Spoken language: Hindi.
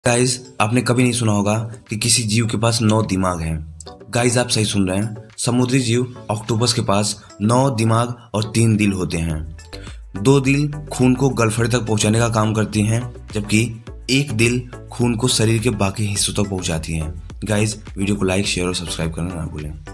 गाइज आपने कभी नहीं सुना होगा कि किसी जीव के पास 9 दिमाग हैं। गाइज आप सही सुन रहे हैं। समुद्री जीव ऑक्टोपस के पास 9 दिमाग और 3 दिल होते हैं। 2 दिल खून को गलफड़े तक पहुंचाने का काम करती हैं, जबकि एक दिल खून को शरीर के बाकी हिस्सों तक पहुंचाती हैं। गाइज वीडियो को लाइक, शेयर और सब्सक्राइब करना ना भूलें।